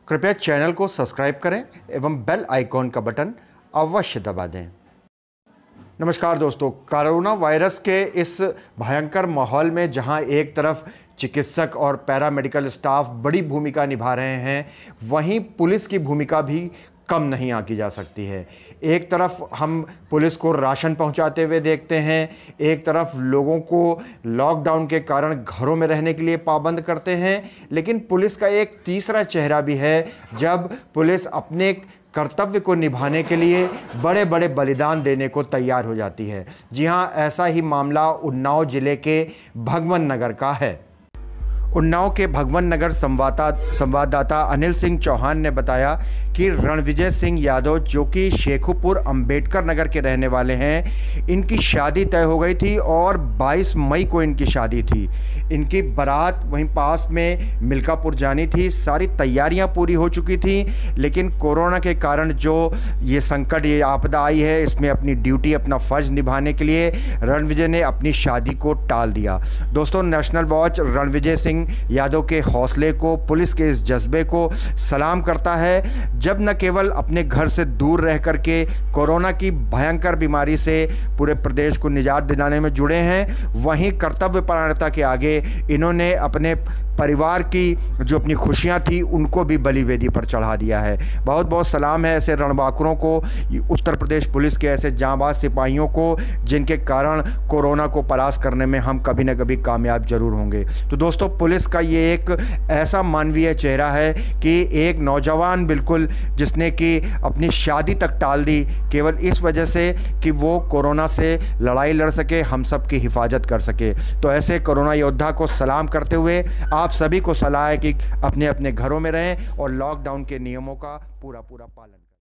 कृपया चैनल को सब्सक्राइब करें एवं बेल आइकॉन का बटन अवश्य दबा दें। नमस्कार दोस्तों, कोरोना वायरस के इस भयंकर माहौल में जहां एक तरफ चिकित्सक और पैरामेडिकल स्टाफ बड़ी भूमिका निभा रहे हैं, वहीं पुलिस की भूमिका भी कम नहीं आंकी जा सकती है। एक तरफ हम पुलिस को राशन पहुंचाते हुए देखते हैं, एक तरफ लोगों को लॉकडाउन के कारण घरों में रहने के लिए पाबंद करते हैं, लेकिन पुलिस का एक तीसरा चेहरा भी है जब पुलिस अपने कर्तव्य को निभाने के लिए बड़े बड़े बलिदान देने को तैयार हो जाती है। जी हां, ऐसा ही मामला उन्नाव जिले के भगवन नगर का है। उन्नाव के भगवन नगर संवाददाता अनिल सिंह चौहान ने बताया कि रणविजय सिंह यादव, जो कि शेखुपुर अंबेडकर नगर के रहने वाले हैं, इनकी शादी तय हो गई थी और 22 मई को इनकी शादी थी। इनकी बारात वहीं पास में मिल्कापुर जानी थी, सारी तैयारियां पूरी हो चुकी थी, लेकिन कोरोना के कारण जो ये संकट, ये आपदा आई है, इसमें अपनी ड्यूटी, अपना फ़र्ज़ निभाने के लिए रणविजय ने अपनी शादी को टाल दिया। दोस्तों, नेशनल वॉच रणविजय सिंह यादव के हौसले को, पुलिस के इस जज्बे को सलाम करता है, जब न केवल अपने घर से दूर रह करके कोरोना की भयंकर बीमारी से पूरे प्रदेश को निजात दिलाने में जुड़े हैं, वहीं कर्तव्यपरायणता के आगे इन्होंने अपने परिवार की जो अपनी खुशियां थी उनको भी बलि वेदी पर चढ़ा दिया है। बहुत बहुत सलाम है ऐसे रणबांकुरों को, उत्तर प्रदेश पुलिस के ऐसे जांबाज सिपाहियों को, जिनके कारण कोरोना को परास्त करने में हम कभी न कभी कामयाब जरूर होंगे। तो दोस्तों, पुलिस का ये एक ऐसा मानवीय चेहरा है कि एक नौजवान बिल्कुल जिसने कि अपनी शादी तक टाल दी केवल इस वजह से कि वो कोरोना से लड़ाई लड़ सके, हम सब की हिफाजत कर सके। तो ऐसे कोरोना योद्धा को सलाम करते हुए आप सभी को सलाह है कि अपने अपने घरों में रहें और लॉकडाउन के नियमों का पूरा पालन करें।